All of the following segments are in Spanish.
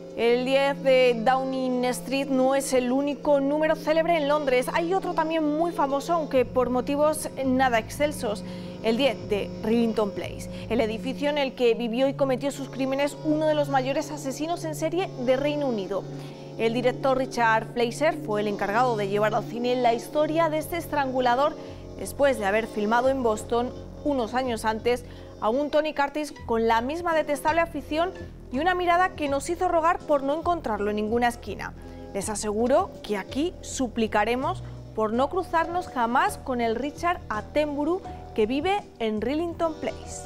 El 10 de Downing Street no es el único número célebre en Londres. Hay otro también muy famoso, aunque por motivos nada excelsos. El 10 de Rillington Place, el edificio en el que vivió y cometió sus crímenes uno de los mayores asesinos en serie de Reino Unido. El director Richard Fleischer fue el encargado de llevar al cine la historia de este estrangulador después de haber filmado en Boston unos años antes a un Tony Curtis con la misma detestable afición y una mirada que nos hizo rogar por no encontrarlo en ninguna esquina. Les aseguro que aquí suplicaremos por no cruzarnos jamás con el Richard Attenborough que vive en Rillington Place.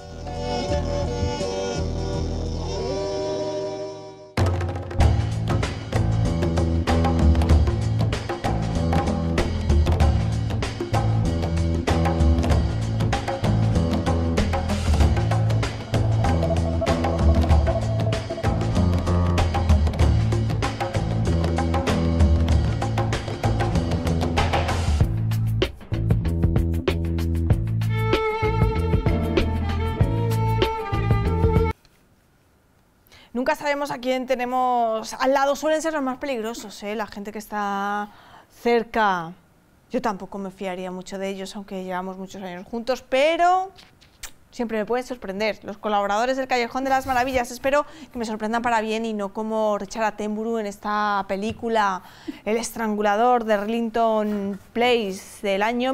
Nunca sabemos a quién tenemos al lado, suelen ser los más peligrosos, la gente que está cerca. Yo tampoco me fiaría mucho de ellos, aunque llevamos muchos años juntos, pero siempre me pueden sorprender. Los colaboradores del Callejón de las Maravillas, espero que me sorprendan para bien y no como Richard Attenborough en esta película El Estrangulador de Rillington Place del año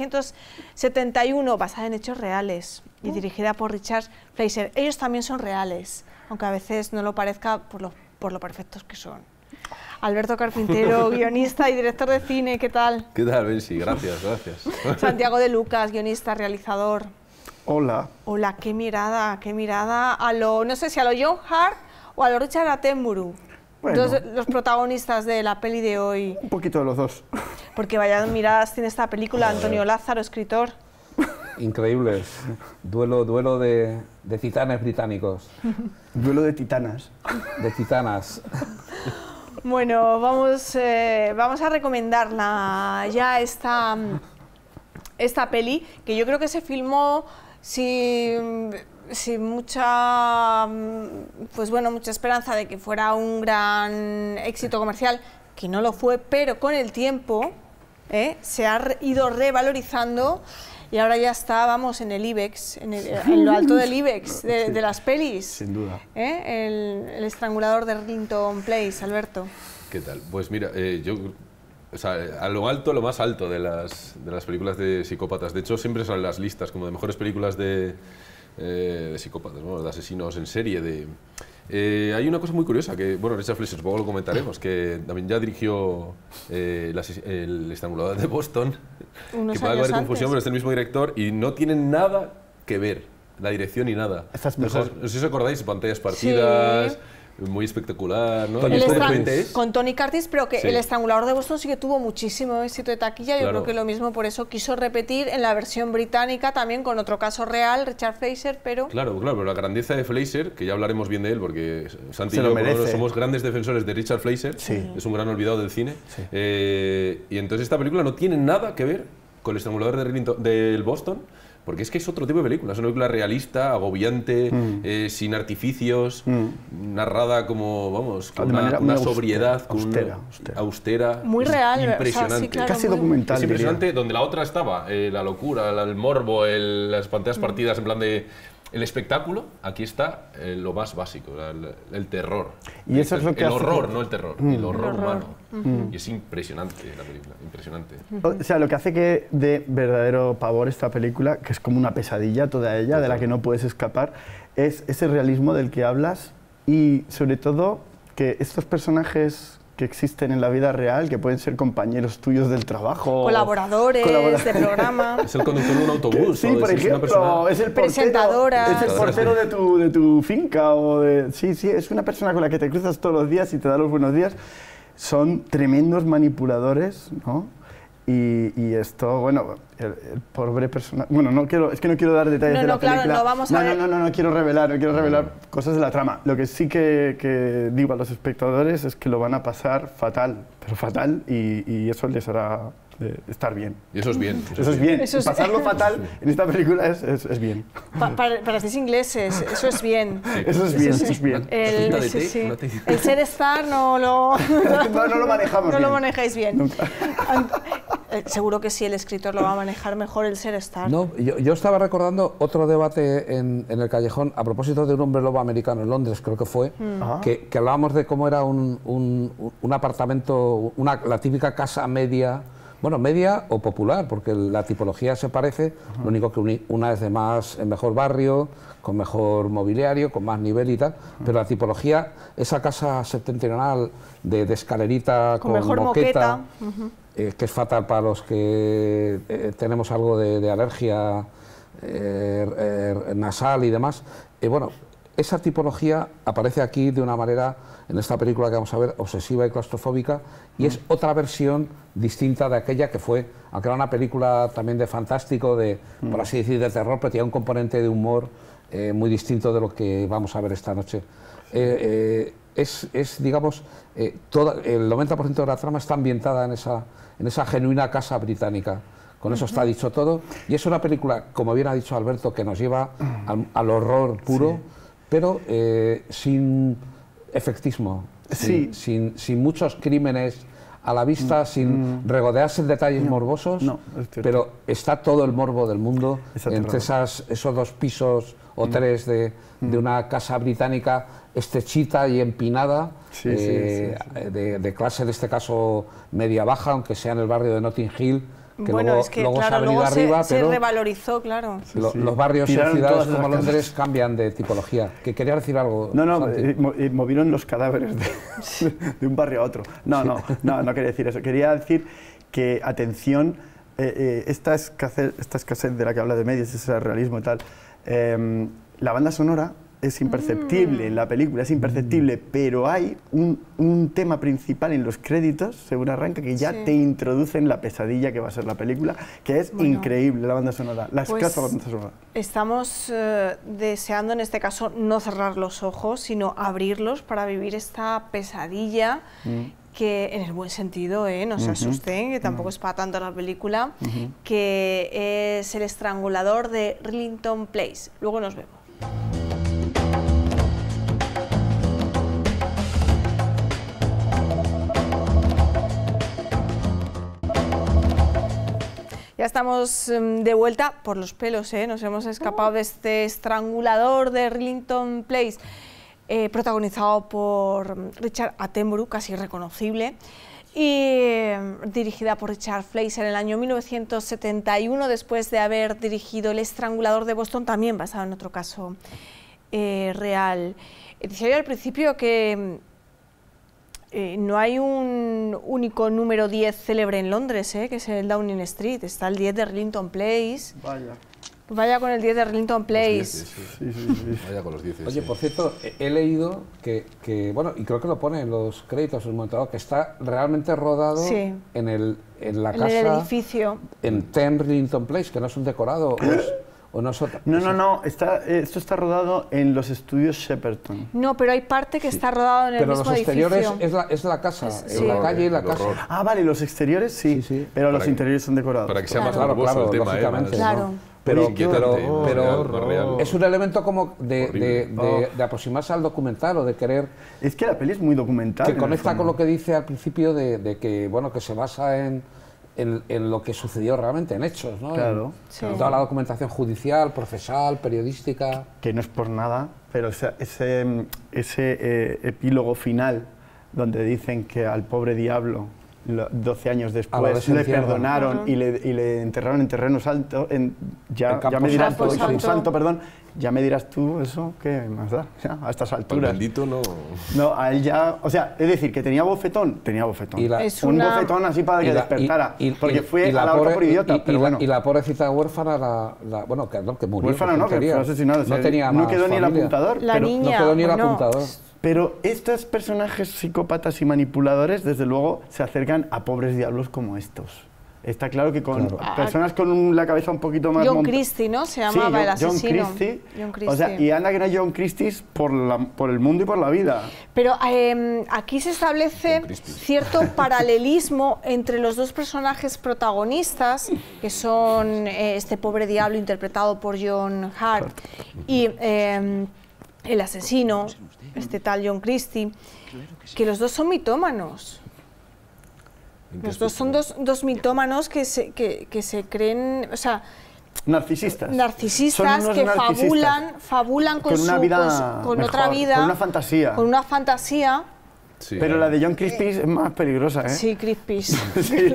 1971, basada en hechos reales y dirigida por Richard Fleischer. Ellos también son reales, aunque a veces no lo parezca por lo perfectos que son. Alberto Carpintero, guionista y director de cine, ¿qué tal? ¿Qué tal, Bensi? Gracias, gracias. Santiago de Lucas, guionista, realizador. Hola. Hola, qué mirada a lo, no sé si a lo John Hart o a lo Richard Attenborough. Bueno. Los protagonistas de la peli de hoy. Un poquito de los dos. Porque vaya miradas tiene esta película, Antonio Lázaro, escritor. Increíbles. Duelo de titanes británicos. Duelo de titanas. De titanas. Bueno, vamos a recomendarla ya esta peli, que yo creo que se filmó sin mucha, pues bueno, mucha esperanza de que fuera un gran éxito comercial, que no lo fue, pero con el tiempo se ha ido revalorizando. Y ahora ya está, vamos, en el IBEX, en lo alto del IBEX, de las pelis. Sin duda. El Estrangulador de Rillington Place, Alberto. ¿Qué tal? Pues mira, o sea, a lo alto, lo más alto de las películas de psicópatas. De hecho, siempre salen las listas como de mejores películas de psicópatas, ¿no? De asesinos en serie. Hay una cosa muy curiosa que, bueno, Richard Fleischer, luego lo comentaremos, que también ya dirigió el Estrangulador de Boston, que puede haber confusión, pero es el mismo director y no tienen nada que ver, la dirección ni nada. No sé si os acordáis, pantallas partidas, sí. Muy espectacular, ¿no? Con Tony Curtis, pero que sí. El Estrangulador de Boston sí que tuvo muchísimo éxito de taquilla. Yo creo que lo mismo, por eso quiso repetir en la versión británica, también con otro caso real, Richard Fleischer, pero... Claro, pero la grandeza de Fleischer, que ya hablaremos bien de él, porque Santi y yo somos grandes defensores de Richard Fleischer, sí. Es un gran olvidado del cine, sí. Y entonces esta película no tiene nada que ver con El Estrangulador del Boston, porque es que es otro tipo de película, es una película realista, agobiante, sin artificios, narrada como, vamos, con una sobriedad, austera, muy real, impresionante. O sea, sí, claro, casi documental. Es impresionante, donde la otra estaba, la locura, el morbo, las pantallas partidas en plan de... El espectáculo, aquí está lo más básico, el terror. Y eso es lo que el horror, no el terror, el horror humano. Y es impresionante la película, impresionante. O sea, lo que hace que dé verdadero pavor esta película, que es como una pesadilla toda ella, de la que no puedes escapar, es ese realismo del que hablas y sobre todo que estos personajes que existen en la vida real, que pueden ser compañeros tuyos del trabajo, colaboradores de programa. Es el conductor de un autobús. Sí, por ejemplo, es el portero de tu finca. Sí, es una persona con la que te cruzas todos los días y te da los buenos días. Son tremendos manipuladores, ¿no? Y esto, bueno, el pobre personaje... Bueno, no quiero dar detalles de la película. No quiero revelar cosas de la trama. Lo que sí que digo a los espectadores es que lo van a pasar fatal, pero fatal, y eso les hará de estar bien. Y eso es bien. Eso es bien. Eso es... Pasarlo fatal en esta película es bien. Para los ingleses, eso es bien. Sí. Eso es bien, eso es bien. El ser estar no lo... no lo manejamos No bien. lo manejáis bien. Nunca. Seguro que sí, el escritor lo va a manejar mejor, el ser estar. No, yo estaba recordando otro debate en el callejón a propósito de un hombre lobo americano en Londres, creo que fue, que hablábamos de cómo era un apartamento, la típica casa media, bueno, media o popular, porque la tipología se parece, lo único que una es de mejor barrio, con mejor mobiliario, con más nivel y tal, pero la tipología, esa casa septentrional de escalerita con mejor moqueta. Que es fatal para los que tenemos algo de alergia nasal y demás. Bueno, esa tipología aparece aquí de una manera, en esta película que vamos a ver, obsesiva y claustrofóbica, y es otra versión distinta de aquella que fue, aunque era una película también de fantástico, por así decir, de terror, pero tenía un componente de humor muy distinto de lo que vamos a ver esta noche. Digamos, el 90% de la trama está ambientada en esa genuina casa británica. Con eso está dicho todo. Y es una película, como bien ha dicho Alberto, que nos lleva al horror puro, pero sin efectismo, sin muchos crímenes a la vista, sin regodearse en detalles morbosos, pero está todo el morbo del mundo entre esos dos pisos o tres de una casa británica estrechita y empinada, de clase, en este caso, media-baja, aunque sea en el barrio de Notting Hill, que bueno, luego, es que luego claro, se ha venido luego arriba, se pero revalorizó, claro. Los barrios Tiraron en ciudades todas como esas Londres cambian de tipología. ¿Que quería decir algo? No, Santi? movieron los cadáveres de un barrio a otro. No quería decir eso. Quería decir que, atención, esta escasez de la que habla de medios, ese realismo y tal, la banda sonora es imperceptible en la película, es imperceptible, pero hay un tema principal en los créditos, según arranca, que ya te introduce en la pesadilla que va a ser la película, que es increíble la banda sonora, la escasa banda sonora. Estamos deseando, en este caso, no cerrar los ojos, sino abrirlos para vivir esta pesadilla, que en el buen sentido, no se asusten, que tampoco es para tanto la película, que es El estrangulador de Rillington Place. Luego nos vemos. Ya estamos de vuelta por los pelos, nos hemos escapado de este estrangulador de Rillington Place, protagonizado por Richard Attenborough, casi reconocible, y dirigida por Richard Fleischer en el año 1971, después de haber dirigido El estrangulador de Boston, también basado en otro caso real. Decía yo al principio que no hay un único número 10 célebre en Londres, que es el Downing Street, está el 10 de Rillington Place. Vaya con el 10 de Rillington Place. Vaya con los 10. Oye, por cierto, he leído que, bueno, y creo que lo pone en los créditos en un momento dado, que está realmente rodado en la casa, en el edificio. En 10 Rillington Place, que no es un decorado. No, esto está rodado en los estudios Shepperton. No, pero hay parte que está rodado en el mismo edificio. Pero los exteriores es la casa, en la calle y la casa. Ah, vale, los exteriores sí. Pero los interiores son decorados. Para que sea más morboso el tema, lógicamente. Claro. Pero real. es un elemento como de aproximarse al documental o de querer... Es que la peli es muy documental. Que conecta con lo que dice al principio de que, bueno, que se basa en lo que sucedió realmente, en hechos, ¿no? Claro. En toda la documentación judicial, procesal, periodística... Que no es por nada, pero ese epílogo final, donde dicen que al pobre diablo, 12 años después, le perdonaron y le enterraron en terrenos altos, ya me dirás tú, Camposanto, perdón, ya me dirás tú eso, ¿qué más da? Ya, a estas alturas. El bendito no... No, a él ya... O sea, es decir, que tenía bofetón. Un bofetón así para que despertara, porque fue a la boca por idiota, pero bueno. Y la pobrecita huérfana, bueno, que murió. Huérfana no, que fue asesinada. No quedó ni el apuntador. La niña, no quedó ni el apuntador. Pero estos personajes psicópatas y manipuladores, desde luego, se acercan a pobres diablos como estos. está claro que con personas con la cabeza un poquito más... John Christie, ¿no? Se llamaba el asesino. John Christie. O sea, y anda que no hay John Christies por el mundo y por la vida. Pero aquí se establece cierto paralelismo entre los dos personajes protagonistas, que son este pobre diablo interpretado por John Hurt y el asesino, este tal John Christie, que los dos son mitómanos. Los dos son dos mitómanos que se creen, o sea, narcisistas que fabulan con una vida con mejor, otra vida, con una fantasía. Sí, pero la de John Christie es más peligrosa, ¿eh? Sí, Crispies. Sí.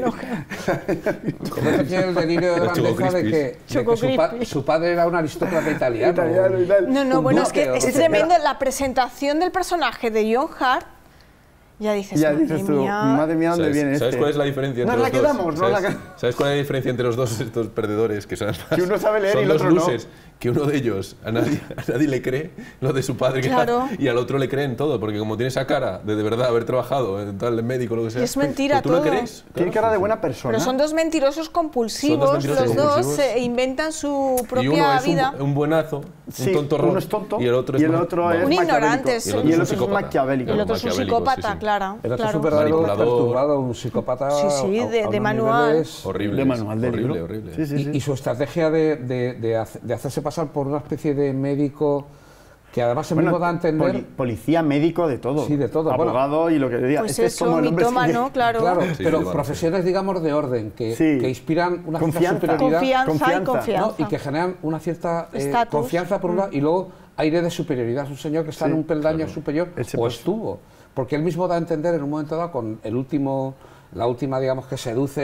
Como que tiene el delirio de grandeza de que su padre era un aristócrata italiano. Y tal. No, bueno, es que es tremendo la presentación del personaje de John Hurt. Ya dices tú, madre mía, ¿dónde viene ¿Sabes cuál es la diferencia entre los dos? ¿Sabes cuál es la diferencia entre los dos estos perdedores? Que son que uno sabe leer y el otro losers, no. Que uno de ellos, a nadie le cree lo de su padre, claro. Y al otro le creen todo, porque como tiene esa cara de verdad haber trabajado en tal médico o lo que sea, es mentira ¿tú todo. le crees? Tiene cara de buena persona. Pero son dos mentirosos compulsivos, los dos inventan su propia vida. Y uno es vida. un buenazo, un tonto uno es tonto y el otro es un ignorante. Y el otro es maquiavélico. El otro es un psicópata, claro. El otro es un verdadero perturbado, un psicópata. Sí, de manual. Horrible. De manual, horrible. Sí. Y su estrategia de hacerse pasar por una especie de médico que además mismo da a entender... Policía, médico, de todo. Sí, de todo. Abogado y lo que diga. Pues es como mitómano, claro. Pero profesiones, digamos, de orden, que inspiran una cierta superioridad. Confianza. Y que generan una cierta confianza por un lado y luego aire de superioridad. Es un señor que está en un peldaño superior, o estuvo. Porque él mismo da a entender en un momento dado con la última, digamos, que seduce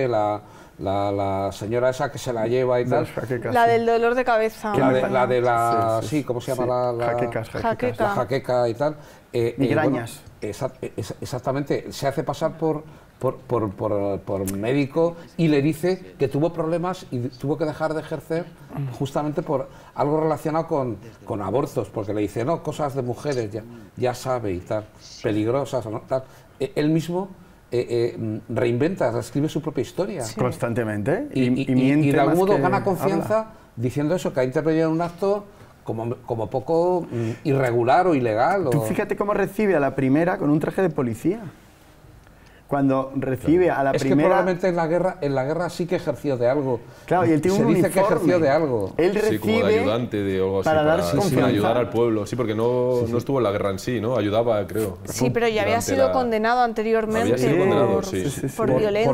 la señora esa que se la lleva y tal. La del dolor de cabeza. Sí, ¿cómo se llama? Jaqueca. La jaqueca y tal. Migrañas. Exactamente. Se hace pasar por médico y le dice que tuvo problemas y tuvo que dejar de ejercer justamente por algo relacionado con abortos, porque le dice, no, cosas de mujeres, ya sabe y tal, peligrosas, ¿no? Tal. Él mismo reinventa, reescribe su propia historia. Constantemente. Y de algún modo gana confianza diciendo eso, que ha intervenido en un acto como poco irregular o ilegal. Tú fíjate cómo recibe a la primera con un traje de policía. Cuando recibe a la primera... Es que probablemente en la guerra sí que ejerció de algo. Claro, y él tiene un uniforme. Se dice que ejerció de algo. Él recibe como de ayudante de algo así, para ayudar al pueblo. Sí, porque no estuvo en la guerra en sí, ¿no? Ayudaba, creo. Sí, pero ya había sido condenado anteriormente por violencia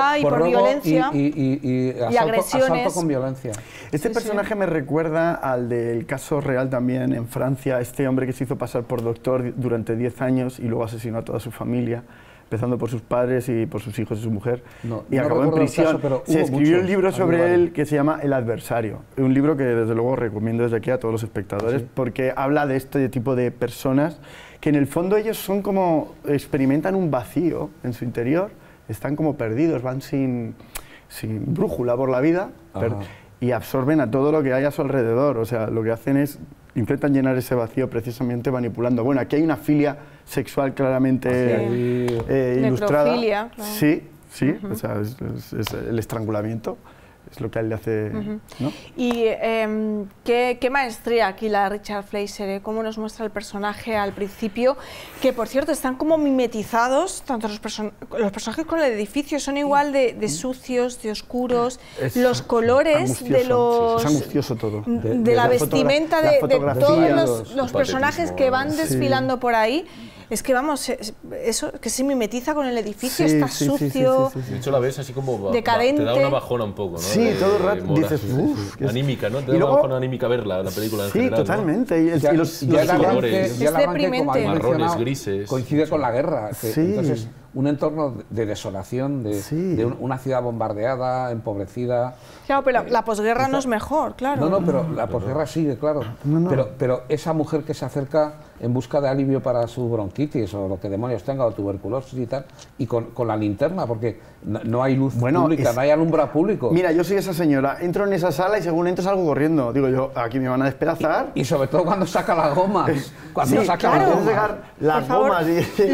y agresiones. Asalto con violencia. Este personaje me recuerda al del caso real también en Francia, este hombre que se hizo pasar por doctor durante 10 años y luego asesinó a toda su familia, empezando por sus padres y por sus hijos y su mujer, y acabó en prisión. Se escribió un libro sobre él que se llama El adversario, un libro que desde luego recomiendo desde aquí a todos los espectadores, porque habla de este tipo de personas que en el fondo ellos son como, experimentan un vacío en su interior, están como perdidos, van sin brújula por la vida y absorben a todo lo que hay a su alrededor, o sea, lo que hacen es intentan llenar ese vacío precisamente manipulando. Bueno, aquí hay una filia sexual claramente ilustrada. Necrofilia, claro. Sí, o sea, es el estrangulamiento, es lo que a él le hace, ¿no? Y qué maestría aquí la Richard Fleischer, cómo nos muestra el personaje al principio, que por cierto están como mimetizados, tanto los personajes con el edificio son igual de sucios, de oscuros, los colores de los... Es angustioso todo. De la vestimenta de todos los personajes que van desfilando por ahí. Es que vamos, eso que se mimetiza con el edificio, está sucio. De hecho la ves así como decadente. Te da una bajona un poco, ¿no? Sí, todo el rato dices, uff. Anímica, ¿no? Te da una bajona anímica verla, la película en general. Sí, totalmente. ¿no? Y los colores, es deprimente. Marrones, grises. Coincide con la guerra. Entonces, un entorno de desolación, de una ciudad bombardeada, empobrecida. Claro, pero la posguerra no es mejor, claro. No, pero la posguerra sigue, claro. Pero esa mujer que se acerca en busca de alivio para su bronquitis o lo que demonios tenga, o tuberculosis y tal, y con la linterna, porque no hay luz pública, no hay alumbrado público. Mira, yo soy esa señora, entro en esa sala y según entro salgo corriendo. Digo yo, aquí me van a despedazar. Y sobre todo cuando saca las gomas. Cuando sí, saca claro, las gomas. Dejar las gomas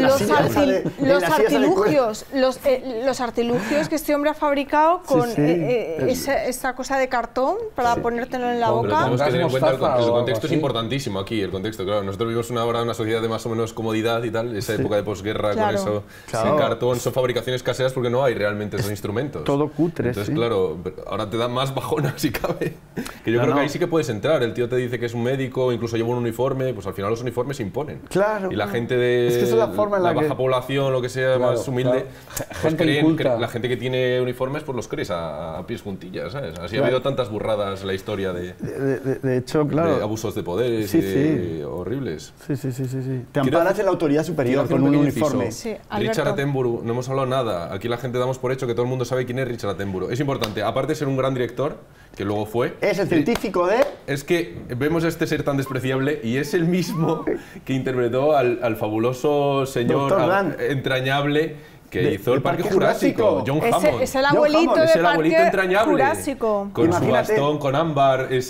los artilugios que este hombre ha fabricado con esa cosa de cartón para ponértelo en la boca. Tenemos que tener en cuenta el contexto es importantísimo aquí, el contexto, claro. Nosotros vivimos una sociedad de más o menos comodidad y tal, esa época de posguerra con eso, sin cartón, son fabricaciones caseras porque no hay realmente esos instrumentos. Todo cutre. Entonces, claro, ahora te da más bajona si cabe. Que yo creo que ahí sí que puedes entrar. El tío te dice que es un médico, incluso lleva un uniforme, pues al final los uniformes se imponen. Claro. Y la gente de es que esa es la forma en la baja población, lo que sea, más humilde, pues la gente que tiene uniformes, pues los crees a pies juntillas, ¿sabes? Así ha habido tantas burradas en la historia de hecho, claro. De abusos de poderes y horribles. Sí. Te amparas en la autoridad superior con un uniforme. Sí, Richard Attenborough, no hemos hablado nada. Aquí la gente damos por hecho que todo el mundo sabe quién es Richard Attenborough. Es importante, aparte de ser un gran director, que luego fue... Es el científico de... Es que vemos a este ser tan despreciable y es el mismo que interpretó al fabuloso señor entrañable que hizo el Parque Jurásico, John Hammond. Es el abuelito del Parque entrañable, Jurásico. Con su bastón, con ámbar, es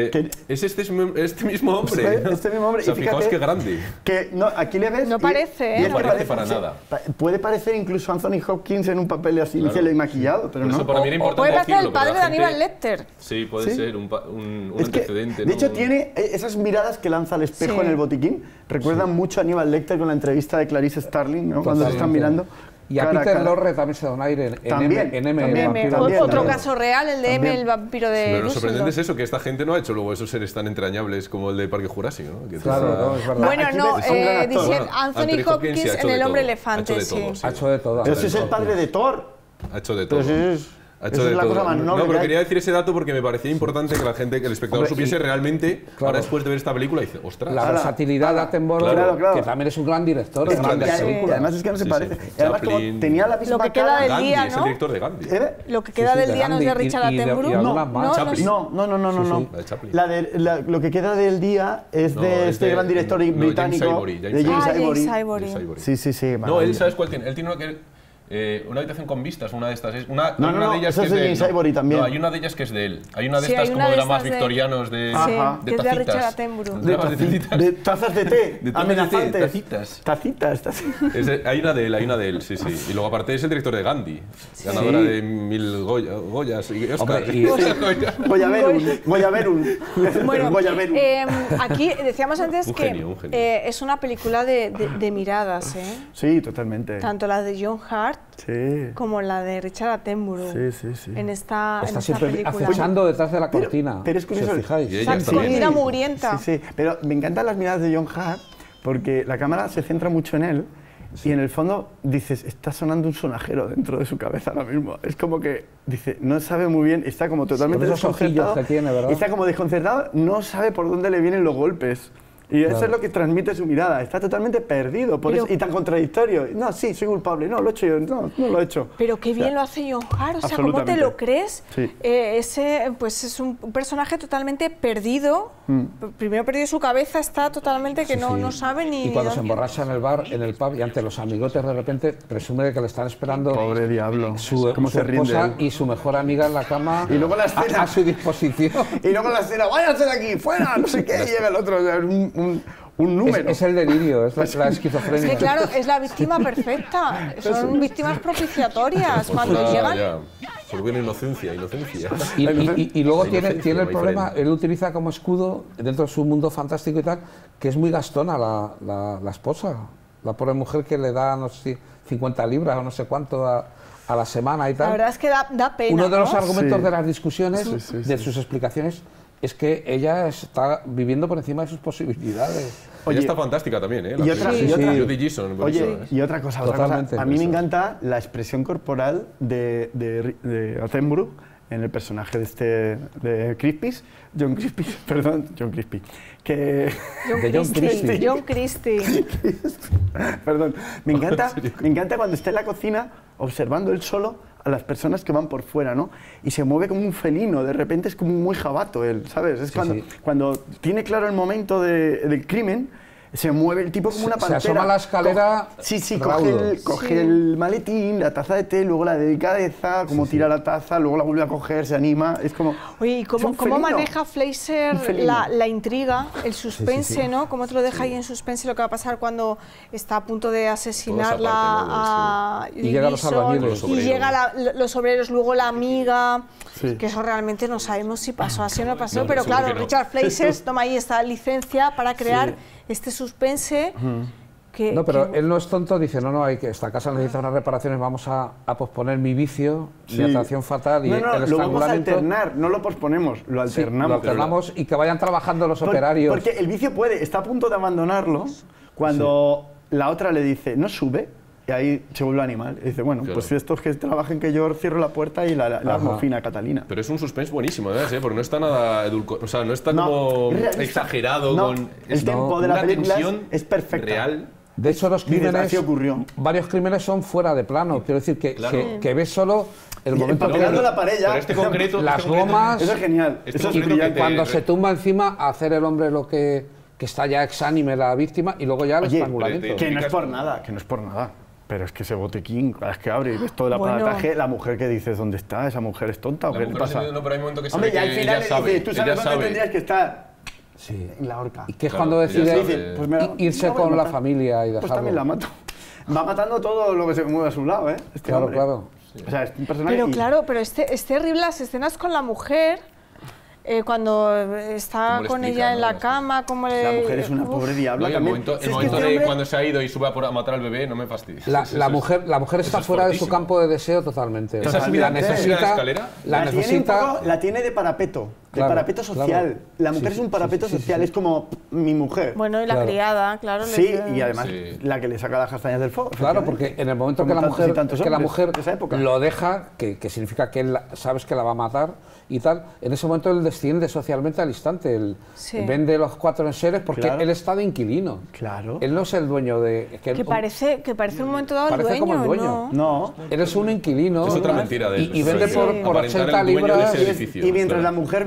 este mismo hombre. Este mismo hombre. O sea, fijaos qué grande. Que no, aquí le ves... No parece, No parece para nada. Puede parecer incluso Anthony Hopkins en un papel así ligero y maquillado, pero no. Para mí era importante puede parecer el decirlo, padre de Aníbal Lecter. Sí, puede ser un antecedente. De hecho, tiene esas miradas que lanza al espejo en el botiquín. Recuerdan mucho a Aníbal Lecter con la entrevista de Clarice Starling, ¿no? Cuando se están mirando. Y a Peter Lorre también se da un aire en M, el vampiro. Otro caso real, el de M, el vampiro de Pero lo sorprendente es eso, que esta gente no ha hecho luego esos seres tan entrañables como el de Parque Jurásico, ¿no? Que claro, es verdad. Bueno, no, dice Anthony Hopkins en El Hombre Elefante. Ha hecho de todo. Pero ese es el padre de Thor. Ha hecho de todo. Ha hecho de todo. No, pero quería decir ese dato porque me parecía importante que la gente, que el espectador supiese realmente, ahora después de ver esta película, dice, ostras. La versatilidad de Attenborough, que también es un gran director. Además es que no se parece. Además, como tenía la misma lo que queda del día, ¿no? Es el director de Gandhi. Lo que queda del día no es de Richard Attenborough. No. Lo que queda del día es de este gran director británico, de James Ivory. Sí. No, él, ¿sabes cuál tiene? Él tiene una habitación con vistas, una de estas. Una de ellas eso es de James Ivory también. No, hay una de ellas que es de él. Hay una de estas como dramas victorianos de tacitas. Que es de Richard Attenborough. De tazas de té, amenazantes. Tacitas. Hay una de él, sí. Y luego aparte es el director de Gandhi, ganadora de 1000 Goyas y Oscar. Goyaverum. Bueno, aquí decíamos antes que es una película de miradas, ¿eh? Sí, totalmente. Tanto la de John Hart como la de Richard Attenborough. Sí. En esta siempre película. acechando detrás de la cortina. Pero es curioso. Si os fijáis. Esa cortina mugrienta. Sí. Pero me encantan las miradas de John Hart porque la cámara se centra mucho en él. Y en el fondo dices, está sonando un sonajero dentro de su cabeza ahora mismo. Es como que, dice, no sabe muy bien, está como totalmente desconcertado. Que tiene, ¿verdad? Está como desconcertado, no sabe por dónde le vienen los golpes. Y eso es lo que transmite su mirada. Está totalmente perdido por eso, y tan contradictorio. No, sí, soy culpable. No, lo he hecho yo. No lo he hecho. Pero qué bien lo hace John Hart. O sea, ¿cómo te lo crees? Sí. Pues es un personaje totalmente perdido. Primero perdido su cabeza, está totalmente que no sabe ni... Y cuando se emborracha en el bar, en el pub, y ante los amigotes de repente presume que le están esperando... Pobre diablo. Su esposa y su mejor amiga en la cama, y luego la escena, a su disposición. Y luego la escena, váyanse de aquí, fuera, no sé qué, y llega el otro. O sea, un número. Es el delirio, es la esquizofrenia. Es que claro, es la víctima perfecta. Son víctimas propiciatorias. Cuando llegan... Solo viene inocencia. Y luego tiene el problema, él utiliza como escudo, dentro de su mundo fantástico y tal, que es muy gastona la esposa. La pobre mujer que le da, no sé, 50 libras o no sé cuánto a la semana y tal. La verdad es que da pena. Uno de los argumentos de las discusiones, de sus explicaciones, es que ella está viviendo por encima de sus posibilidades. Ella está fantástica también, ¿eh? Y otra cosa. A mí me encanta la expresión corporal de Attenborough en el personaje de Crispy. John Crispy. John Christie. Perdón. Me encanta cuando está en la cocina observando él solo a las personas que van por fuera, ¿no? Y se mueve como un felino, de repente es como muy jabato él, ¿sabes? Es cuando tiene claro el momento del crimen, Se mueve el tipo como una pantera. Se asoma a la escalera. Sí, raudo. coge el maletín, la taza de té, luego la delicadeza, como tira la taza, luego la vuelve a coger, se anima. Es como. Oye, ¿y cómo maneja Fleischer la intriga, el suspense, ¿no? ¿Cómo te lo deja ahí en suspense lo que va a pasar cuando está a punto de asesinarla a y llega los albañiles. Y llega los obreros, luego la amiga, que eso realmente no sabemos si pasó así o no pasó, pero claro, Richard Fleischer toma ahí esta licencia para crear este suspense. No, pero él no es tonto, dice, no, esta casa necesita unas reparaciones, vamos a posponer mi vicio, mi atracción fatal y el estrangulamiento. Lo vamos a alternar, no lo posponemos, lo alternamos. Lo alternamos y que vayan trabajando los operarios. Porque el vicio está a punto de abandonarlo cuando la otra le dice, no sube, y ahí se vuelve animal. Y dice, bueno, pues estos que trabajen que yo cierro la puerta y la hago fina Catalina. Pero es un suspense buenísimo, ¿verdad? Porque no está nada edulcorado, o sea, no está como exagerado. El tempo de la película es perfecto. Real. De hecho, los crímenes, varios crímenes son fuera de plano. Quiero decir que ves solo el momento que la pared ya. Pero este concreto, las gomas. Eso es genial. Eso es brillante. Cuando se tumba encima a hacer el hombre lo que está ya exánime la víctima y luego ya el estrangulamiento. Que no es por nada. Pero es que ese botequín, cada vez que abre y ves todo el aparataje, la mujer que dices, ¿dónde está? ¿Esa mujer es tonta o qué le pasa? No, pero hay un momento que hombre, y al final dice, tú sabes dónde tendrías que estar. Sí. En la horca. Y que es cuando decide irse con la familia y dejarlo. Pues también la mato. Va matando todo lo que se mueve a su lado, ¿eh? Claro. O sea, es un personaje. Pero claro, pero es terrible las escenas con la mujer. Cuando está con ella en la cama, como la mujer es una pobre diabla. El momento de cuando se ha ido y sube a matar al bebé, no me fastidies. La mujer está fuera de su campo de deseo totalmente. Esa subida la escalera. La tiene de parapeto. De parapeto social. La mujer es un parapeto social, es como mi mujer. Bueno, y la criada, claro. Sí, y además la que le saca las castañas del fuego. Claro, porque en el momento que la mujer lo deja, que significa que él sabes que la va a matar y tal, en ese momento él desciende socialmente al instante. Él vende los 4 enseres porque él está de inquilino. Claro. Él no es el dueño de... Que parece un momento dado el dueño, como el dueño. No. Él es un inquilino. Es otra mentira de él. Y vende por 80 libras. Y mientras la mujer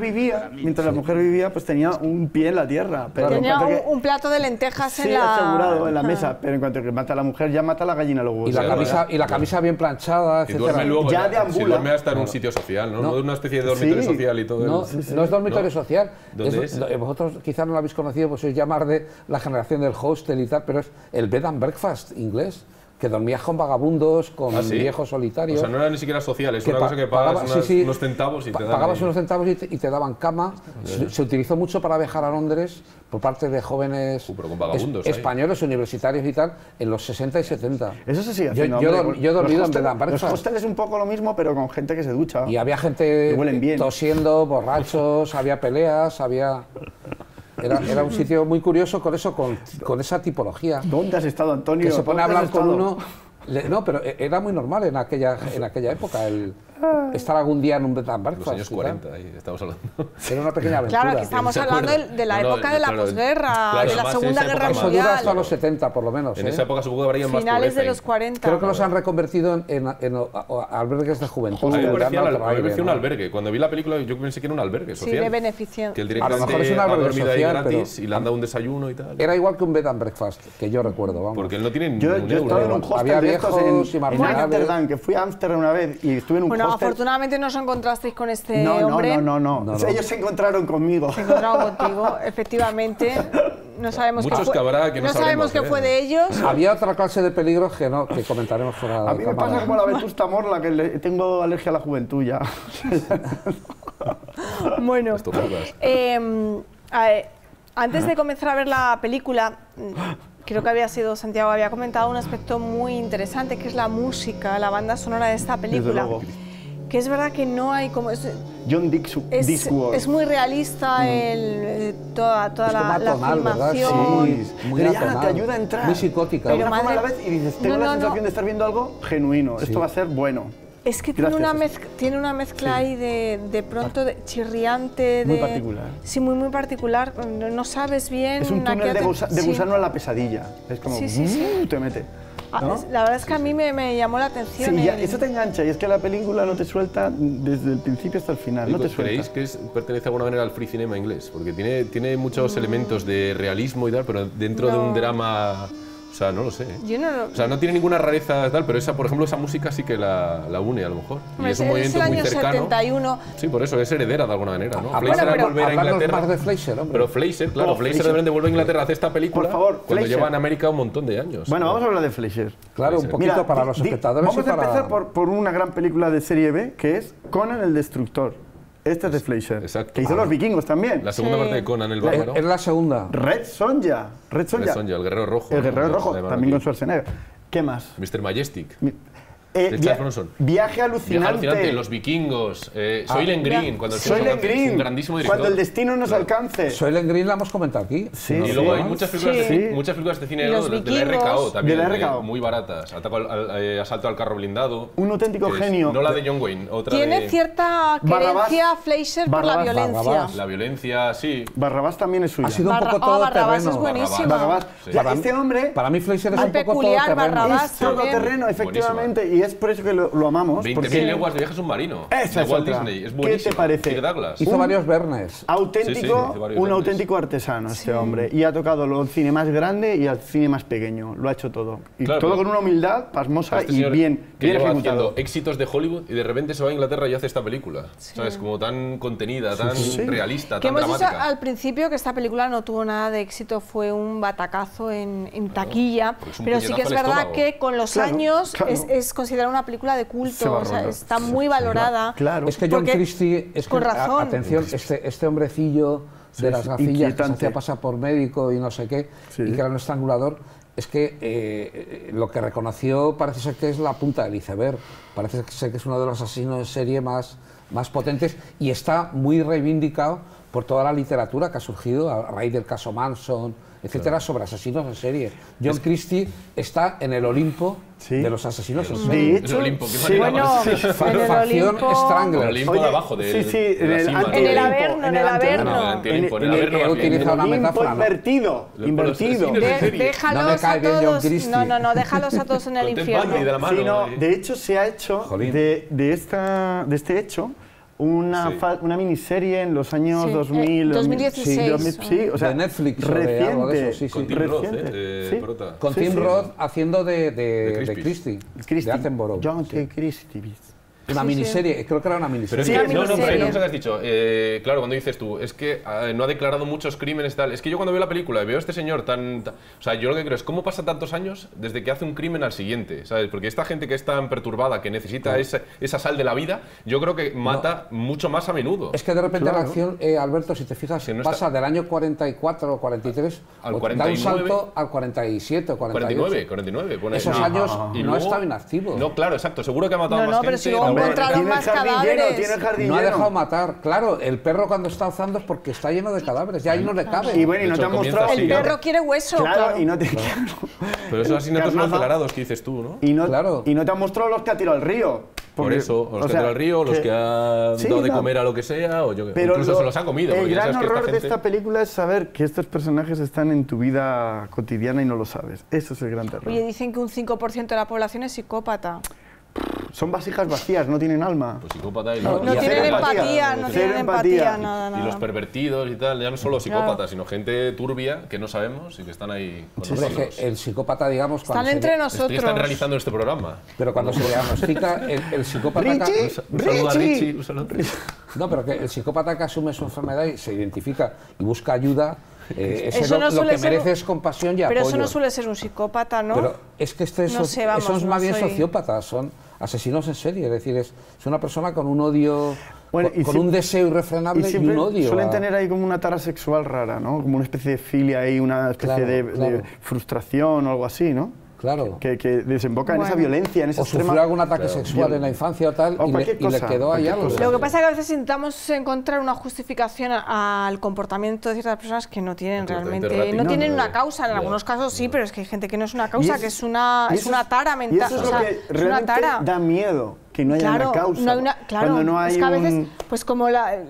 vivía, pues tenía un pie en la tierra. Pero tenía un plato de lentejas asegurado en la mesa, pero en cuanto que mata a la mujer, ya mata a la gallina luego. Y la camisa bien planchada, etc. Duerme luego, ya deambula. Si duerme hasta en un sitio social, ¿no? No de una especie de dormitorio social y todo. No es dormitorio social. ¿Dónde es? Vosotros quizás no lo habéis conocido, pues sois llamar de la generación del hostel y tal, pero es el bed and breakfast inglés. Que dormías con vagabundos, con viejos solitarios. O sea, no era ni siquiera social, es una cosa que pagas unos centavos y te daban... Pagabas unos centavos y te daban cama. Se utilizó mucho para viajar a Londres por parte de jóvenes pero con vagabundos, españoles, universitarios y tal, en los 60 y 70. Eso se sigue haciendo. Yo he dormido en bed and breakfast. Los hostels es un poco lo mismo, pero con gente que se ducha. Y había gente tosiendo, borrachos, había peleas, había... Era un sitio muy curioso con esa tipología. ¿Dónde has estado, Antonio? Que se pone a hablar con uno... No, pero era muy normal en aquella época estar algún día en un bed and breakfast. Los años 40, ahí estamos hablando. Era una pequeña aventura. Claro, que estamos hablando de la época de la posguerra, de la Segunda Guerra Mundial. Eso dura hasta los 70, por lo menos. En esa época supongo que habría más pobreza. Finales de los 40. Creo que los han reconvertido en albergues de juventud. A mí me parecía un albergue. Cuando vi la película yo pensé que era un albergue social. Sí, de beneficio. Que el directamente ha dormido ahí gratis y le han dado un desayuno y tal. Era igual que un bed and breakfast, que yo recuerdo, vamos. Porque él no tiene Yo he estado en un hostel de estos en Ámsterdam, que fui a Ámsterdam una vez y estuve en un hostel. Bueno, afortunadamente no os encontrasteis con este hombre. No. Ellos se encontraron conmigo. Se encontraron contigo, efectivamente. No sabemos qué fue de ellos. Había otra clase de peligros que comentaremos fuera de A mí me pasa como la vetusta morla, que tengo alergia a la juventud ya. Bueno, antes de comenzar a ver la película, creo que había sido Santiago, había comentado un aspecto muy interesante, que es la música, la banda sonora de esta película. Que es verdad que no hay como... John Discworth. Es muy realista toda la filmación. Sí, muy te ayuda a entrar. Muy psicótica. Pero a la vez y dices, tengo la sensación de estar viendo algo genuino. Esto va a ser bueno. Es que tiene una mezcla ahí de pronto chirriante. Muy particular. Sí, muy particular. No sabes bien... Es un túnel de gusano a la pesadilla. Es como... te mete. ¿no? La verdad es que a mí me llamó la atención. Sí, eso te engancha, y es que la película no te suelta desde el principio hasta el final, no te suelta. ¿Creéis que pertenece de alguna manera al free cinema inglés? Porque tiene muchos elementos de realismo y tal, pero dentro de un drama... O sea, no lo sé. Yo no lo... O sea, no tiene ninguna rareza tal, pero esa, por ejemplo, esa música sí que la une a lo mejor. Y es un movimiento muy cercano. 71. Sí, por eso es heredera de alguna manera, ¿no? Fleischer al volver a Inglaterra. Más de Fleischer, hombre. Pero Fleischer, claro, Fleischer de repente vuelve a Inglaterra a hacer esta película. Por favor, cuando Fleischer. lleva en América un montón de años. Bueno, vamos a hablar de Fleischer. Claro, un poquito Mira, para los espectadores. Vamos a para... empezar por una gran película de serie B, que es Conan el Destructor. Este es de Fleischer, exacto. que hizo Los Vikingos también. La segunda parte de Conan el Bárbaro. Es la segunda. Red Sonja. Red Sonja, el guerrero rojo. El guerrero rojo, también con Schwarzenegger. ¿Qué más? Mr. Majestic. De Charles Bronson. Viaje alucinante. Los Vikingos. Soylent Green. Cuando el Soylent Green. un grandísimo director. Cuando el destino nos alcance. Soylent Green la hemos comentado aquí. Sí, y luego hay muchas películas de cine de la RKO también. De la RKO. Muy baratas. Asalto al carro blindado. Un auténtico genio. No la de John Wayne. Otra Tiene cierta querencia Fleischer por la violencia. La violencia, sí. Barrabás también es suya. Ha sido un poco todo Barrabás terreno. es buenísimo. Barrabás. Sí. Este hombre... Para mí Fleischer es Muy un poco peculiar, todoterreno. Barrabás. Es todoterreno, efectivamente, Buenísima. y es por eso que lo amamos. 20.000 leguas de viaje submarino. Esa de es Walt otra. Disney. Es ¿Qué buenísimo. te parece? Kirk Douglas. Hizo varios Vernes. Auténtico, hizo varios un grandes. auténtico artesano este hombre. Y ha tocado el cine más grande y al cine más pequeño. Lo ha hecho todo. Y Claro, todo pero- con una humildad pasmosa Este y señor bien que lleva ejecutado. haciendo éxitos de Hollywood y de repente se va a Inglaterra y hace esta película. ¿Sabes? Como tan contenida, tan realista, Que tan hemos dicho dramática. al principio que esta película no tuvo nada de éxito, fue un batacazo en taquilla, pues un pero sí que es puñetazo al verdad estómago. que con los Claro, años claro. es considerada una película de Se culto, va o sea, rodando. está muy valorada. Claro. Es que John Porque- Christie, con razón. atención, este hombrecillo de las gafillas que se inquietante. hacía pasar por médico y no sé qué, Sí. y que era un estrangulador, es que lo que reconoció parece ser que es la punta del iceberg, parece ser que es uno de los asesinos en serie más potentes y está muy reivindicado por toda la literatura que ha surgido a raíz del caso Manson, etcétera, sobre asesinos en serie. John Christie está en el Olimpo Sí. de los asesinos en serie. De El hecho, Olimpo, qué sí. manera Bueno, más- en el Facción Olimpo, Strangler. El Olimpo Oye, de abajo, sí, del, sí, de en la el cima. anti- En el Olimpo, Averno, en el anti- Averno. No, el Anti-Olimpo, en el en Averno he más bien. utilizado una Olimpo metáfora, ¿no? invertido, Los invertido. asesinos en serie. Déjalos No me cae a bien John todos. Christie. No, déjalos a todos en el Con Ted infierno. Bundy de la mano. Sí, no, ahí. de hecho se ha hecho Jolín. de este hecho una, Sí. una miniserie en los años Sí, 2000, 2016. sí, o sea, De Netflix o de algo de eso, sí, Con sí. Tim Roth, reciente, sí. prota. Con Sí, Tim sí. Roth haciendo de Crispies. Christie, Christie, de Attenborough. John Sí. T. Christie. Una Sí, miniserie, creo que era una Pero miniserie. es Sí, que, una no, pero miniserie. hay una cosa que has dicho. Claro, cuando dices tú, es que no ha declarado muchos crímenes tal. Es que yo cuando veo la película y veo a este señor o sea, yo lo que creo es cómo pasa tantos años desde que hace un crimen al siguiente, ¿sabes? Porque esta gente que es tan perturbada, que necesita esa sal de la vida, yo creo que mata mucho más a menudo. Es que de repente Claro. la acción, Alberto, si te fijas, Que no está- pasa del año 44 o 43 Al da un 49. salto al 47 o 48. 49, pone. Esos No. años Y no luego- estaba inactivo. No, claro, exacto. Seguro que ha matado No, más no, pero gente. si luego Hombre, encontraron Tiene el más jardín lleno, cadáveres. tiene el jardín No ha lleno. dejado matar. Claro, el perro cuando está alzando es porque está lleno de cadáveres, ya ahí no le cabe. Y bueno, y De no hecho, te han comienza mostrado... así, El ¿no? perro quiere hueso, Claro, y claro. no te... Pero esos asesinatos no Carnaza. declarados que dices tú, ¿no? Y no, Claro. y no te han mostrado los que ha tirado al río. Por Porque, eso, o los o que sea, han tirado al río, los que han Sí, dado de no. comer a lo que sea, o yo, Pero incluso se los han comido. El porque ya gran sabes que horror de gente- esta película es saber que estos personajes están en tu vida cotidiana y no lo sabes. Eso es el gran terror. Oye, dicen que un 5% de la población es psicópata. Son vasijas vacías, no tienen alma. Pues psicópata y No, los- No y y cero tienen empatía, empatía, no cero tienen empatía. empatía, nada, y los nada. pervertidos y tal, ya no solo psicópatas, sino gente turbia que no sabemos y que están ahí con Hombre, es nosotros. que el psicópata, digamos, cuando Están entre Esto ya nosotros. están realizando este programa. pero cuando se diagnostica el psicópata... ¡Richie! Un saludo a ¡Richie! Richie, un saludo. No, pero que el psicópata que asume su enfermedad y se identifica y busca ayuda, ese Eso no lo suele que ser- merece es compasión y Pero apoyo. eso no suele ser un psicópata, ¿no? Pero es que No sé, vamos, esos no más bien soy- sociópatas, son asesinos en serie, es decir, es una persona con un odio, Bueno, y con siempre- un deseo Y irrefrenable y, siempre un odio. suelen tener ahí como una tara sexual rara, ¿no? Como una especie de filia ahí, una especie Claro, de claro. frustración o algo así, ¿no? Claro. Que desemboca en esa Bueno. violencia, en esa O sufrió extrema... algún ataque sexual en la infancia o tal O y le cualquier cosa, quedó ahí cualquier algo. cosa. Lo que pasa es que a veces intentamos encontrar una justificación al comportamiento de ciertas personas que no tienen Completamente realmente, errático. no tienen No, una causa, en ya. algunos casos sí, pero es que hay gente que no es una causa, Y que es una y eso tara Y mental, eso es o lo sea, que es una realmente tara. da miedo, que no haya Claro, una causa. no hay una, claro, Cuando no hay es que a veces, un... pues como la...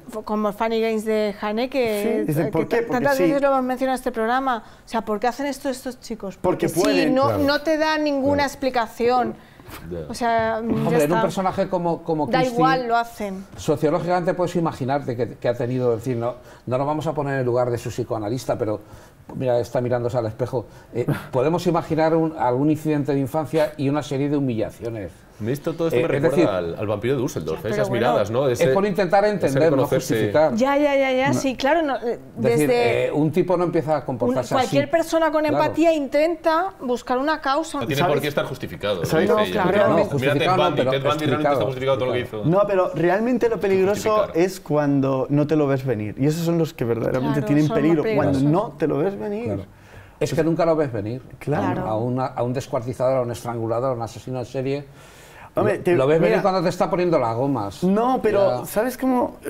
como Funny Games de Haneke, que tantas veces lo hemos mencionado en este programa. O sea, ¿por qué hacen esto estos chicos? Porque pueden, no te dan ninguna explicación. O sea, hombre, en un personaje como da Christie, igual, lo hacen. Sociológicamente puedes imaginarte que ha tenido, es decir, no nos vamos a poner en el lugar de su psicoanalista, pero mira, está mirándose al espejo. Podemos imaginar algún incidente de infancia y una serie de humillaciones. Esto todo esto me recuerda al vampiro de Düsseldorf, esas miradas, ¿no? Es por intentar entender, no justificar. Ya, sí, claro. Desde un tipo no empieza a comportarse cualquier así. persona con empatía intenta buscar una causa. No tiene por qué estar justificado. ¿Sabes? Mira Ted Bundy realmente está justificado todo lo que hizo. No, pero realmente lo peligroso es cuando no te lo ves venir. Y esos son los que verdaderamente tienen peligro, cuando no te lo ves venir. Claro. Es que nunca lo ves venir. Claro. A un descuartizador, a un estrangulador, a un asesino en serie. Hombre, lo ves venir cuando te está poniendo las gomas. No, pero ¿sabes cómo?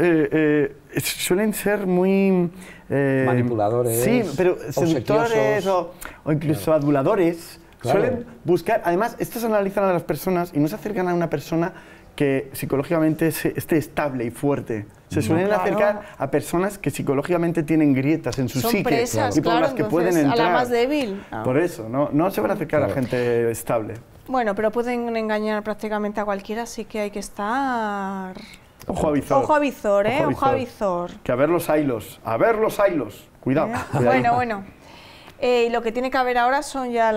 Suelen ser muy... manipuladores, sí, pero seductores o incluso aduladores. Claro. Suelen buscar... Además, estos analizan a las personas y no se acercan a una persona que psicológicamente esté estable y fuerte. Se suelen acercar a personas que psicológicamente tienen grietas en su psique presas, y por las que pueden entrar. A la más débil. Por eso, no se van a acercar a gente estable. Bueno, pero pueden engañar prácticamente a cualquiera, así que hay que estar... Ojo a visor. Ojo a visor, Ojo a visor. Que a ver los hilos. A ver los hilos. Cuidado. Bueno. Y lo que tiene que haber ahora son ya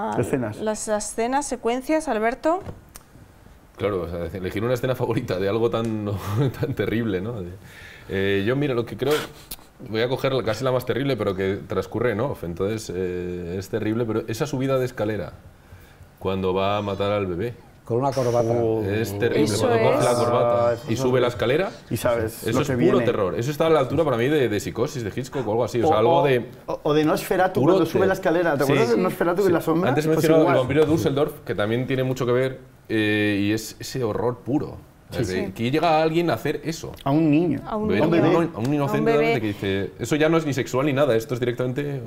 las escenas, secuencias, Alberto. Claro, o sea, elegir una escena favorita de algo tan terrible, ¿no? Yo, mira, lo que creo... Voy a coger casi la más terrible, pero que transcurre en off, entonces es terrible, pero esa subida de escalera, cuando va a matar al bebé. Con una corbata. Es terrible, cuando coge la corbata y sube la escalera. Y sabes, eso es puro terror. Eso está a la altura para mí de Psicosis, de Hitchcock o algo así. O sea, algo de... O de Nosferatu cuando sube la escalera. ¿Te acuerdas de Nosferatu en la sombra? Antes he mencionado el vampiro de Düsseldorf, que también tiene mucho que ver, y es ese horror puro. Que llega a alguien a hacer eso. A un niño. A un inocente que dice... Eso ya no es ni sexual ni nada, esto es directamente...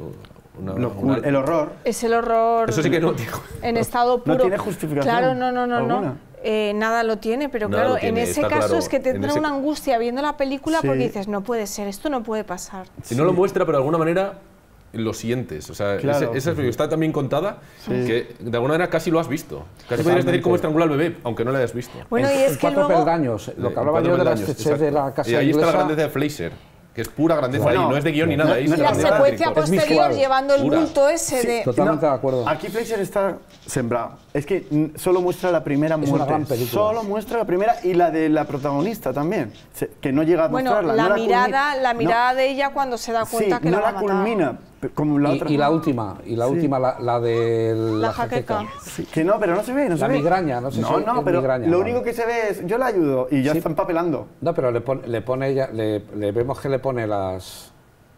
el horror. Es el horror. Eso sí que no, tío. En estado puro. No tiene justificación. Claro, no. Nada lo tiene, pero claro, en ese caso es que te entra una angustia viendo la película porque dices, no puede ser, esto no puede pasar. Si no lo muestra, pero de alguna manera lo sientes. O sea, esa está tan bien contada que de alguna manera casi lo has visto. Casi podrías decir cómo estrangula al bebé, aunque no lo hayas visto. Bueno, y es que cuatro luego... peldaños, lo que hablaba yo de las estreches de la casa y ahí inglesa. está la grandeza de Fleischer, que es pura grandeza ahí, no es de guión ni nada. Y la secuencia posterior llevando el bulto ese de... Totalmente de acuerdo. Aquí Fleischer está sembrado. Es que solo muestra la primera muerte. Es una gran película. Solo muestra la primera y la de la protagonista también, que no llega a mostrarla. La mirada de ella cuando se da cuenta que no la va a matar. culmina. Como la otra. Y la última, la de la jaqueca. Sí, que no, pero no se ve, la migraña, no sé si es pero migraña, lo único que se ve es, yo la ayudo y ya está empapelando. No, pero le pone ella, le vemos que le pone las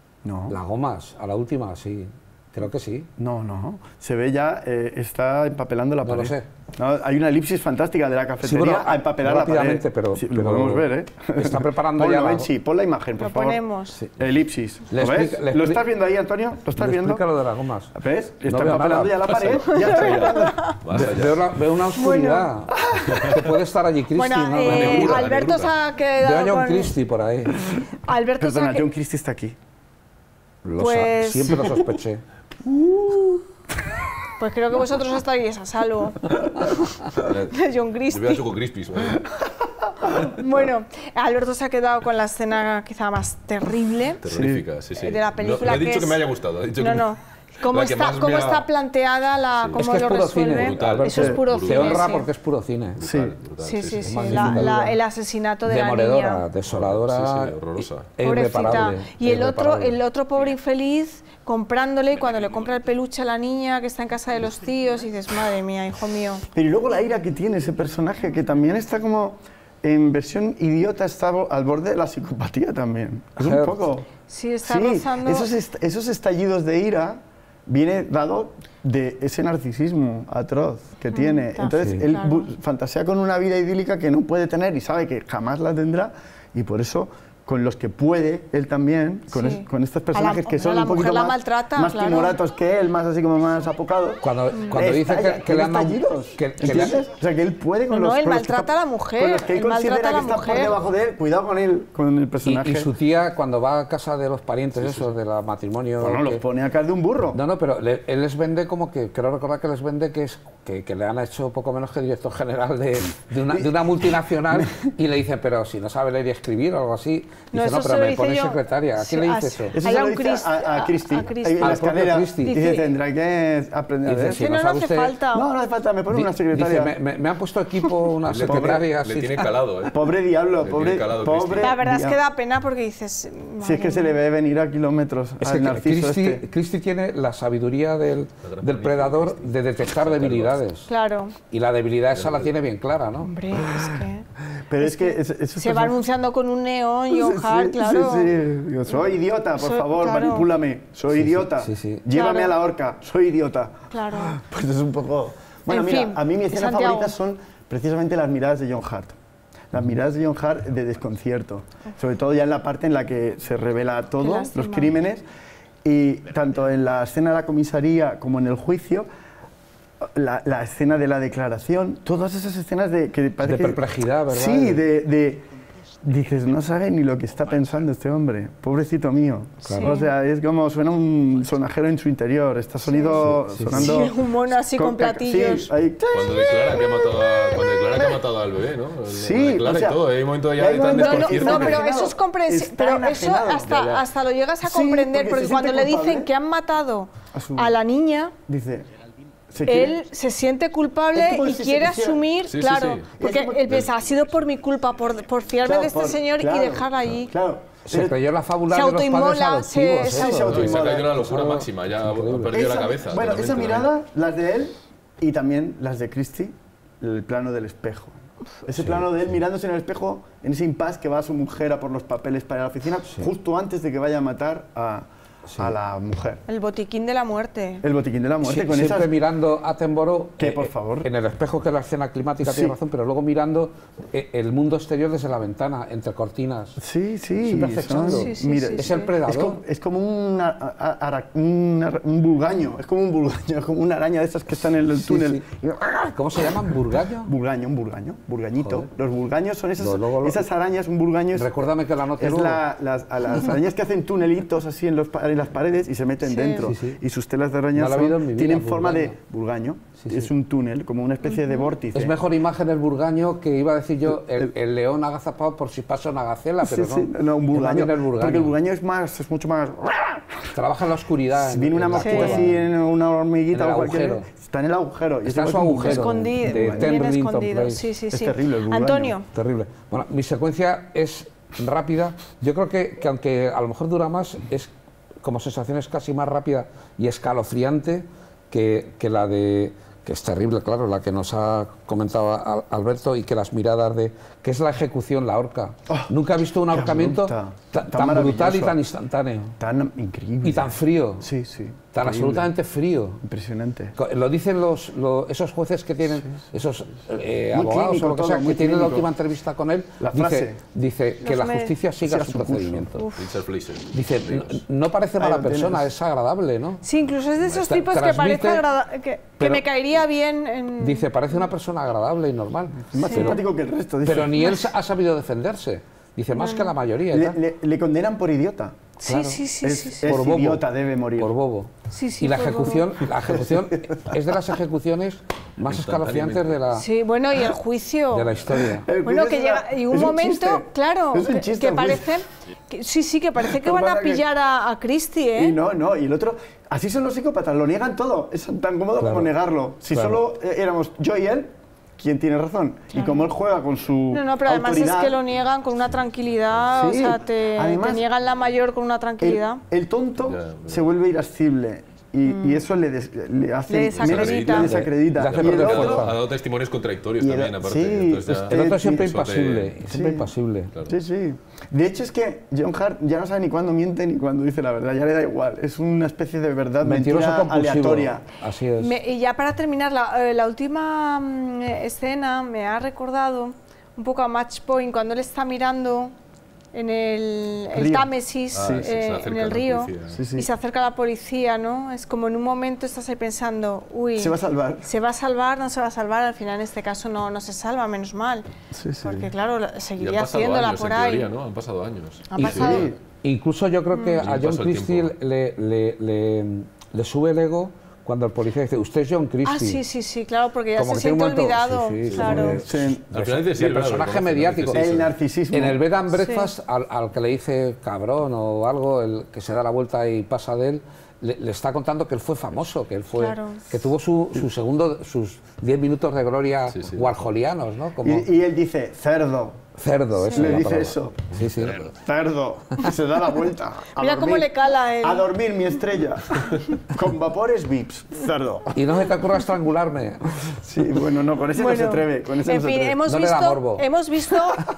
gomas a la última, sí. Creo que sí. No. Se ve ya, está empapelando la pared. No lo sé. No, hay una elipsis fantástica de la cafetería a empapelar la pared. Pero lo podemos ver, ¿eh? Está preparando ya. Sí, pon la imagen, por favor. Ponemos. Sí. Elipsis. ¿Lo ves? ¿Lo estás viendo ahí, Antonio? ¿Lo estás viendo? Explica lo de las gomas. ¿Ves? Está empapelando ya la pared. Ya está empapelando. Veo una oscuridad. Que puede estar allí Christie. Bueno, Alberto se ha quedado. Veo a John Christie por ahí. Alberto Perdona, John Christie está aquí. Siempre lo sospeché. Pues creo que vosotros estaríais a salvo de John Christie. Yo veo a Choco Crispies. Bueno, Alberto se ha quedado con la escena quizá más terrible. Terrorífica, sí. De la película. No he dicho que me haya gustado. He dicho ¿Cómo está planteada, cómo lo resuelve? Eso es puro cine. Te honra porque es puro cine. Sí. El asesinato de la niña. Desoladora, horrorosa. Irreparable. Y el otro pobre infeliz comprándole, cuando le compra el peluche a la niña que está en casa de los tíos, y dices, madre mía, hijo mío. Pero luego la ira que tiene ese personaje, que también está como en versión idiota, está al borde de la psicopatía también. Es un poco... Sí, está rozando... Esos estallidos de ira viene dado de ese narcisismo atroz que tiene. Entonces, él fantasea con una vida idílica que no puede tener y sabe que jamás la tendrá, y por eso con los que puede él también, con estos personajes que son un poquito más timoratos que él, más así como más apocados. Cuando dice que le han ¿entiendes? O sea, que él puede con los... él maltrata a la mujer. Con los que él considera que están por debajo de él, cuidado con él, con el personaje. Y su tía, cuando va a casa de los parientes esos, de la matrimonio... Bueno, los pone a caer de un burro. No, pero él les vende como que, creo recordar que les vende que le han hecho poco menos que director general de una multinacional y le dicen, pero si no sabe leer y escribir o algo así. Dice, no, pero me pone secretaria. ¿A quién le dice eso? Eso se lo dice a Christie. En la escalera. Dice, tendrá que aprender a eso. No hace falta. No hace falta, me pone una secretaria. Dice, me han puesto equipo una secretaria. Le tiene calado, ¿eh? Pobre diablo, pobre. La verdad es que da pena porque dices... Si es que se le ve venir a kilómetros al Narciso este. Christie tiene la sabiduría del predador de detectar debilidades. Claro. Y la debilidad esa la tiene bien clara, ¿no? Hombre, es que... Pero es que... Se va anunciando con un neón, John Hart, claro. Yo soy idiota, por favor, manipúlame. Soy idiota. Llévame a la horca. Soy idiota. Claro. Pues es un poco... Bueno, mira, a mí mi escena favorita son precisamente las miradas de John Hart. Las miradas de John Hart de desconcierto. Sobre todo ya en la parte en la que se revela todo, los crímenes. Y tanto en la escena de la comisaría como en el juicio, la escena de la declaración, todas esas escenas de perplejidad, ¿verdad? Sí, dices, no sabe ni lo que está pensando este hombre, pobrecito mío. Claro. O sea, es como suena un sonajero en su interior, está sonando... Sí, un mono así con platillos. Cuando declara que ha matado al bebé, ¿no? Sí, o sea, todo, hay un momento ya de tan desconcierto. No, pero eso es comprensible, pero eso hasta lo llegas a comprender, porque cuando le dicen que han matado a la niña... Dice... Él se siente culpable y quiere asumir, porque él piensa, ha sido por mi culpa, por fiarme de este señor y dejar allí. Se creyó la fábula de los padres adoptivos. Se ha caído en la locura máxima, ya ha perdido la cabeza. Bueno, esa mirada, las de él y también las de Christie, el plano del espejo. Ese plano de él mirándose en el espejo, en ese impasse que va a su mujer a por los papeles para la oficina, justo antes de que vaya a matar a la mujer. El botiquín de la muerte. El botiquín de la muerte. Con siempre mirando a Attenborough, por favor. En el espejo, que es la escena climática, tiene razón, pero luego mirando el mundo exterior desde la ventana, entre cortinas. Sí. Mira, es el predador. Es como un burgaño, es como una araña de esas que están en el túnel. ¿Cómo se llaman? ¿Burgaño? Burgañito. Joder. Los burgaños son esas arañas, un burgaño Recuérdame que la anote luego. Las arañas que hacen tunelitos así en las paredes y se meten dentro. Y sus telas de araña tienen forma de burgaño. Es un túnel, como una especie de vórtice. Es mejor imagen el burgaño que iba a decir yo, el león agazapado por si pasa una gacela, pero no, un burgaño. Porque el burgaño es mucho más... Trabaja en la oscuridad. Viene una mosquita así en una hormiguita o cualquier... Está en el agujero. Está en su agujero. Escondido, bien escondido. Sí. Es terrible el burgaño. Antonio. Terrible. Bueno, mi secuencia es rápida. Yo creo que aunque a lo mejor dura más, es como sensaciones casi más rápida y escalofriante que la de... que es terrible, claro, la que nos ha comentado Alberto, y que las miradas que es la ejecución, la horca. Nunca he visto un ahorcamiento tan brutal y tan instantáneo. Tan increíble. Y tan frío. Sí. Tan absolutamente frío. Impresionante. Lo dicen esos jueces que tienen, esos abogados o lo que sea, que tienen la última entrevista con él. La frase. Dice que la justicia siga su procedimiento. Dice, no parece mala persona, es agradable, ¿no? Sí, incluso es de esos tipos que parece agradable, que me caería bien. Dice, parece una persona agradable y normal. Más simpático que el resto. Dice. Pero ni él ha sabido defenderse. Dice, más que la mayoría. Le condenan por idiota. Claro. Sí. Por bobo. Idiota, debe morir. Por bobo. Sí, y la ejecución es de las ejecuciones más escalofriantes de la... Sí, bueno, y el juicio... de la historia. Bueno, que llega... Y un momento, claro, que parece... que parece que van a pillar a Christie, ¿eh? Y no, y el otro... Así son los psicópatas, lo niegan todo. Es tan cómodo como negarlo. Si solo éramos yo y él... ¿Quién tiene razón? Y como él juega con su No, pero además autoridad, es que lo niegan con una tranquilidad, o sea, te niegan la mayor con una tranquilidad. El tonto se vuelve irascible y eso le desacredita. Ha dado testimonios contradictorios también, aparte. El otro es siempre impasible. Claro. Sí. De hecho, es que John Hart ya no sabe ni cuándo miente ni cuándo dice la verdad, ya le da igual. Es una especie de verdad mentira aleatoria. Así es. Y ya para terminar, la última escena me ha recordado un poco a Match Point, cuando él está mirando en el Támesis, en el río, y se acerca la policía, ¿no? Es como en un momento estás ahí pensando, uy, ¿se va a salvar? ¿Se va a salvar? ¿No se va a salvar? Al final en este caso no se salva, menos mal. Porque claro, seguiría haciéndola por ahí. Teoría, ¿no? Han pasado años. Incluso yo creo que a John Christie le sube el ego cuando el policía dice, usted es John Christie. Sí, claro, porque ya como se siente olvidado. Claro. Al final dice, el personaje mediático. El narcisismo. En el Bed and Breakfast, al que le dice cabrón o algo, el que se da la vuelta y pasa de él, le está contando que él fue famoso, que él fue, que tuvo sus 10 minutos de gloria warholianos, ¿no? Como... Y él dice, cerdo. Cerdo, eso. Le dice eso. Sí. Cerdo. Se da la vuelta. Mira cómo le cala él. A dormir, mi estrella. Con vapores Vips. Cerdo. Y no se te ocurra estrangularme. Sí, bueno, no, con ese no se atreve. Con ese en fin, hemos visto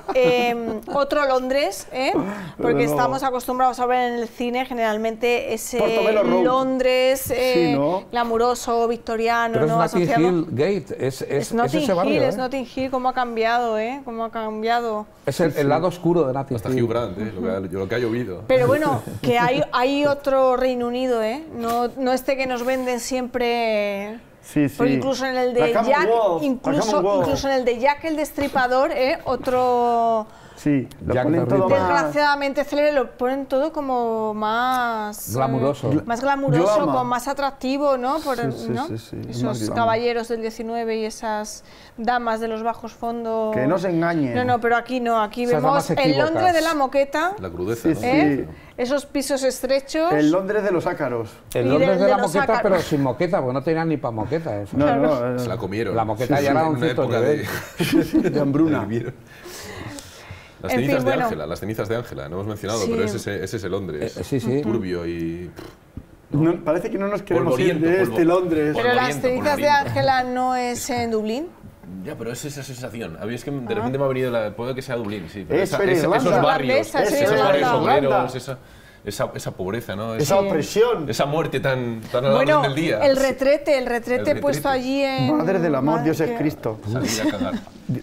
otro Londres, porque estamos acostumbrados a ver en el cine generalmente ese Londres glamuroso, victoriano, pero ¿no? es Notting Hill Gate, es ese barrio. Es Notting Hill, cómo ha cambiado, cómo ha cambiado. Es el lado oscuro de Notting Hill. Hasta Hugh Grant, lo que ha llovido. Pero bueno, que hay otro Reino Unido, no este que nos venden siempre. Porque incluso en el de Jack, incluso en el de Jack el Destripador, otro. Sí, lo ponen todo desgraciadamente célebre, lo ponen todo como más glamuroso, como más atractivo, ¿no? Esos caballeros del 19 y esas damas de los bajos fondos. Que no se engañen. No, pero aquí no, aquí vemos el Londres de la moqueta. La crudeza, esos pisos estrechos. El Londres de los ácaros. El Londres de la moqueta, pero sin moqueta, porque no tenían ni para moqueta. Eso. No, se la comieron. La moqueta ya era un cierto nivel. De hambruna. Las cenizas de Ángela, las cenizas de Ángela, no hemos mencionado, pero ese es el Londres. Turbio y... parece que no nos queremos ir de este Londres. Pero las cenizas de Ángela no es en Dublín. Ya, pero es esa sensación. A mí es que de repente me ha venido puede que sea Dublín, sí. Pero esos barrios obreros, esa pobreza, ¿no? Esa opresión. Esa muerte tan a la orden del día. El retrete puesto allí en... Madre del amor, Dios es Cristo. Salir a cagar.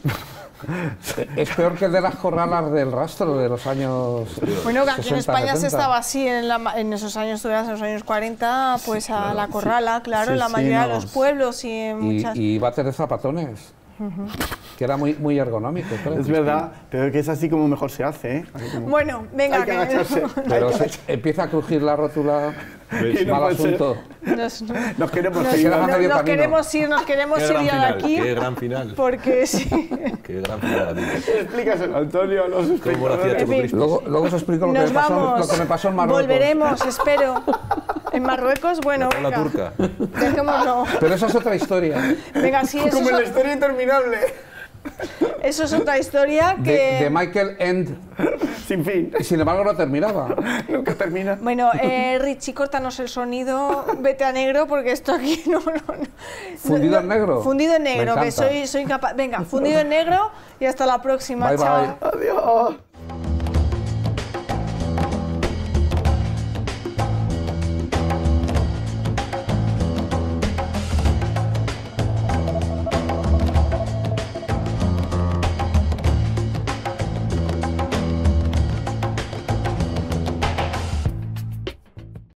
Es peor que el de las jornadas del rastro de los años. Bueno, que aquí en España 70. Se estaba así en esos años, en los años 40, pues a la corrala, claro, en la mayoría de los pueblos y en muchas. Y bates de zapatones. Que era muy ergonómico. Es verdad, pero que es así como mejor se hace, Bueno, venga, hay que agacharse. Pero empieza a crujir la rótula. Mal asunto. Nos queremos ir ya de aquí. Qué gran final. Porque sí. Qué gran final. Explícaselo, Antonio, a los espectadores. Luego os explico lo que me pasó en Marruecos. Volveremos, espero. En Marruecos, bueno, venga. La turca. Dejémoslo. Pero esa es otra historia. Venga, sí, eso como en la historia interminable. Eso es otra historia que... De Michael End. Sin fin. Y sin embargo no terminaba. Nunca termina. Bueno, Richie, córtanos el sonido, vete a negro porque esto aquí no. ¿Fundido en negro? Fundido en negro, que soy incapaz. Venga, fundido en negro y hasta la próxima, bye, chao. Adiós.